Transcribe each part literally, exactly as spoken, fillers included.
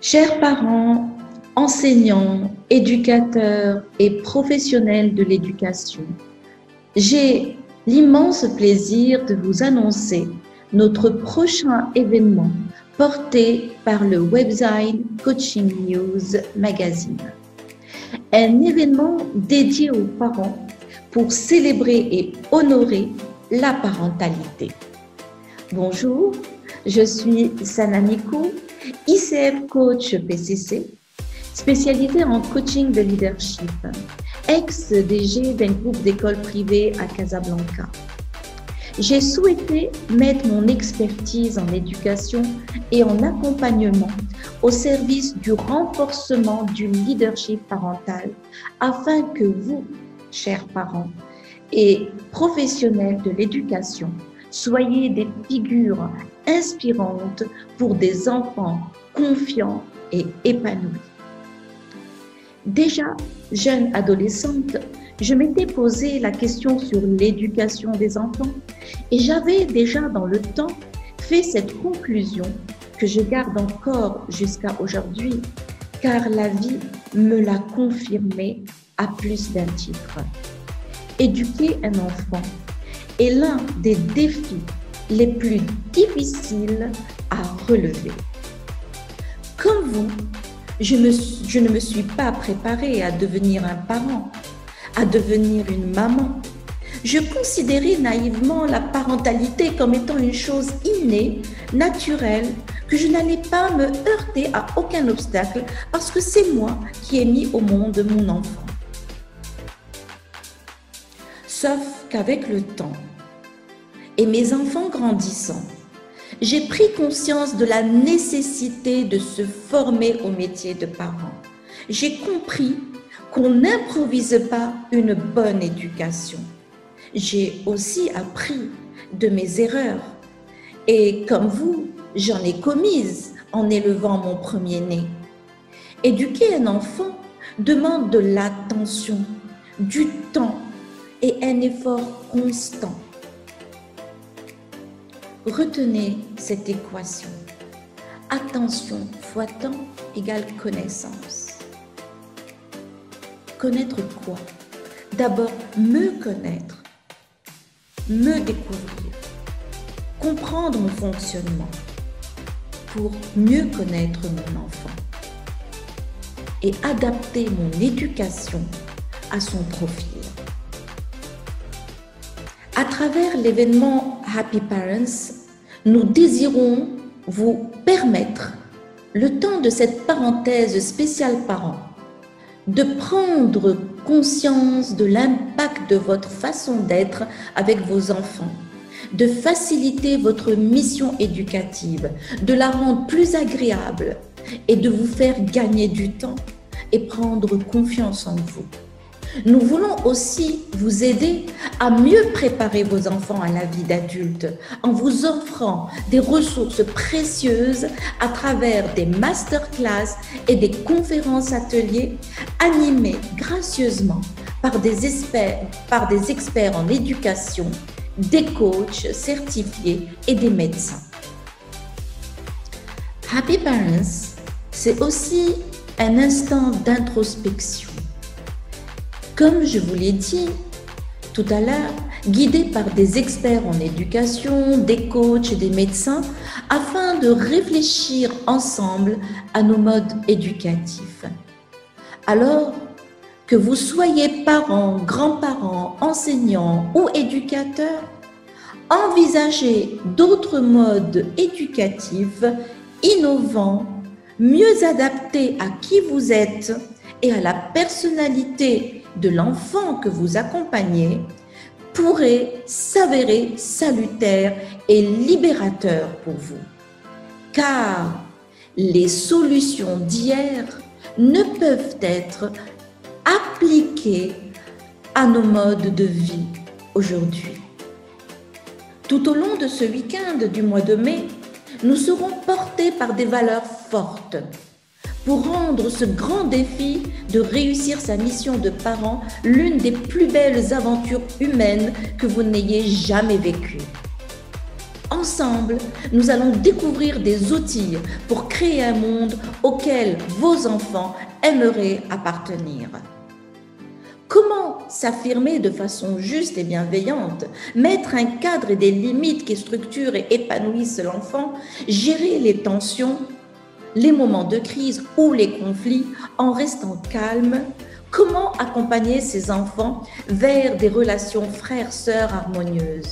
Chers parents, enseignants, éducateurs et professionnels de l'éducation, j'ai l'immense plaisir de vous annoncer notre prochain événement porté par le webzine Coaching News Magazine. Un événement dédié aux parents pour célébrer et honorer la parentalité. Bonjour, je suis Sana Nikou, I C F Coach P C C, spécialisée en coaching de leadership, ex-D G d'un groupe d'écoles privées à Casablanca. J'ai souhaité mettre mon expertise en éducation et en accompagnement au service du renforcement du leadership parental afin que vous, chers parents et professionnels de l'éducation, soyez des figures inspirantes pour des enfants confiants et épanouis. Déjà jeune adolescente, je m'étais posé la question sur l'éducation des enfants et j'avais déjà dans le temps fait cette conclusion que je garde encore jusqu'à aujourd'hui, car la vie me l'a confirmé à plus d'un titre. Éduquer un enfant est l'un des défis les plus difficiles à relever. Comme vous, je, me, je ne me suis pas préparée à devenir un parent, à devenir une maman. Je considérais naïvement la parentalité comme étant une chose innée, naturelle, que je n'allais pas me heurter à aucun obstacle parce que c'est moi qui ai mis au monde mon enfant. Sauf qu'avec le temps et mes enfants grandissant, j'ai pris conscience de la nécessité de se former au métier de parent. J'ai compris qu'on n'improvise pas une bonne éducation. J'ai aussi appris de mes erreurs. Et comme vous, j'en ai commises en élevant mon premier-né. Éduquer un enfant demande de l'attention, du temps et un effort constant. Retenez cette équation. Attention fois temps égale connaissance. Connaître quoi? D'abord, me connaître, me découvrir, comprendre mon fonctionnement pour mieux connaître mon enfant et adapter mon éducation à son profil. À travers l'événement Happy Parents, nous désirons vous permettre, le temps de cette parenthèse spéciale parent, de prendre conscience de l'impact de votre façon d'être avec vos enfants, de faciliter votre mission éducative, de la rendre plus agréable et de vous faire gagner du temps et prendre confiance en vous. Nous voulons aussi vous aider à mieux préparer vos enfants à la vie d'adulte en vous offrant des ressources précieuses à travers des masterclass et des conférences ateliers animés gracieusement par des experts, par des experts en éducation, des coachs certifiés et des médecins. Happy Parents, c'est aussi un instant d'introspection. Comme je vous l'ai dit tout à l'heure, guidé par des experts en éducation, des coachs et des médecins, afin de réfléchir ensemble à nos modes éducatifs. Alors que vous soyez parents, grands-parents, enseignants ou éducateurs, envisagez d'autres modes éducatifs innovants, mieux adaptés à qui vous êtes et à la personnalité de l'enfant que vous accompagnez, pourrait s'avérer salutaire et libérateur pour vous. Car les solutions d'hier ne peuvent être appliquées à nos modes de vie aujourd'hui. Tout au long de ce week-end du mois de mai, nous serons portés par des valeurs fortes pour rendre ce grand défi de réussir sa mission de parent l'une des plus belles aventures humaines que vous n'ayez jamais vécues. Ensemble, nous allons découvrir des outils pour créer un monde auquel vos enfants aimeraient appartenir. Comment s'affirmer de façon juste et bienveillante, mettre un cadre et des limites qui structurent et épanouissent l'enfant, gérer les tensions, les moments de crise ou les conflits en restant calme. Comment accompagner ces enfants vers des relations frères-sœurs harmonieuses?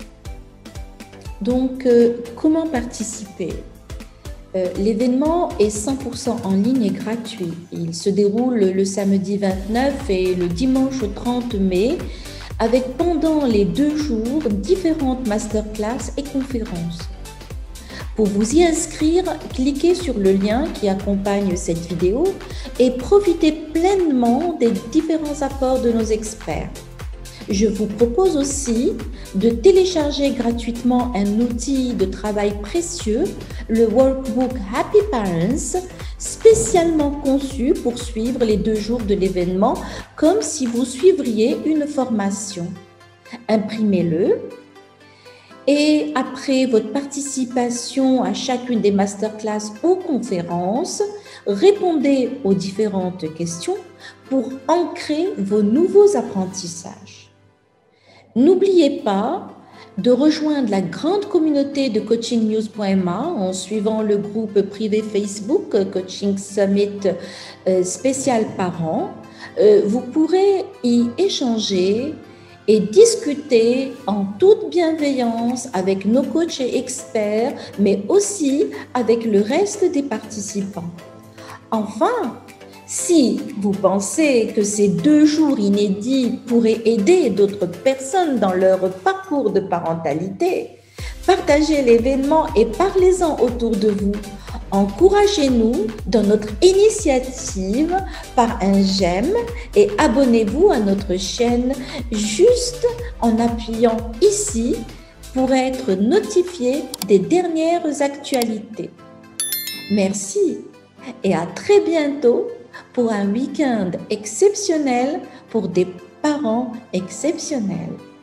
Donc, euh, comment participer? euh, L'événement est cent pour cent en ligne et gratuit. Il se déroule le samedi vingt-neuf et le dimanche trente mai, avec pendant les deux jours différentes masterclass et conférences. Pour vous y inscrire, cliquez sur le lien qui accompagne cette vidéo et profitez pleinement des différents apports de nos experts. Je vous propose aussi de télécharger gratuitement un outil de travail précieux, le Workbook Happy Parents, spécialement conçu pour suivre les deux jours de l'événement comme si vous suivriez une formation. Imprimez-le et après votre participation à chacune des masterclass ou conférences, répondez aux différentes questions pour ancrer vos nouveaux apprentissages. N'oubliez pas de rejoindre la grande communauté de coaching news point m a en suivant le groupe privé Facebook Coaching Summit spécial parents. Vous pourrez y échanger et discuter en toute bienveillance avec nos coachs et experts, mais aussi avec le reste des participants. Enfin, si vous pensez que ces deux jours inédits pourraient aider d'autres personnes dans leur parcours de parentalité, partagez l'événement et parlez-en autour de vous. Encouragez-nous dans notre initiative par un j'aime et abonnez-vous à notre chaîne juste en appuyant ici pour être notifié des dernières actualités. Merci et à très bientôt pour un week-end exceptionnel pour des parents exceptionnels.